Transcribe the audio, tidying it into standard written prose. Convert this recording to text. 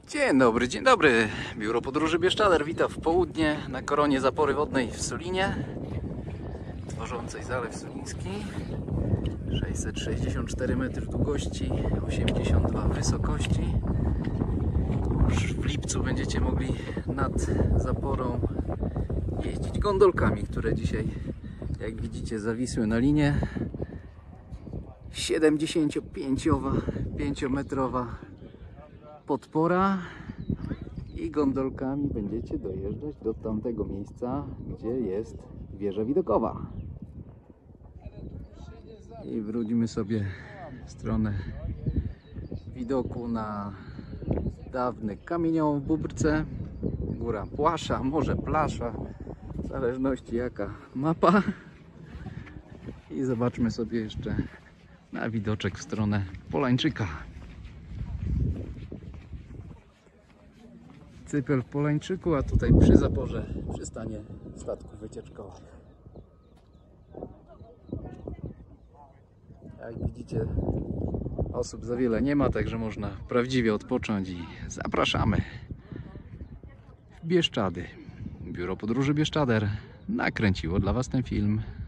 Dzień dobry. Biuro Podróży Bieszczader wita w południe na koronie zapory wodnej w Solinie, tworzącej Zalew Soliński. 664 metry długości, 82 wysokości. Już w lipcu będziecie mogli nad zaporą jeździć gondolkami, które dzisiaj, jak widzicie, zawisły na linie. 75-metrowa podpora i gondolkami będziecie dojeżdżać do tamtego miejsca, gdzie jest wieża widokowa. I wrócimy sobie w stronę widoku na dawny kamieniołom w Bóbrce. Góra Płasza, może Plasza, w zależności jaka mapa. I zobaczmy sobie jeszcze na widoczek w stronę Polańczyka. Cypel w Polańczyku, a tutaj przy zaporze przystanie statków wycieczkowych. Jak widzicie, osób za wiele nie ma, także można prawdziwie odpocząć i zapraszamy w Bieszczady. Biuro Podróży Bieszczader nakręciło dla Was ten film.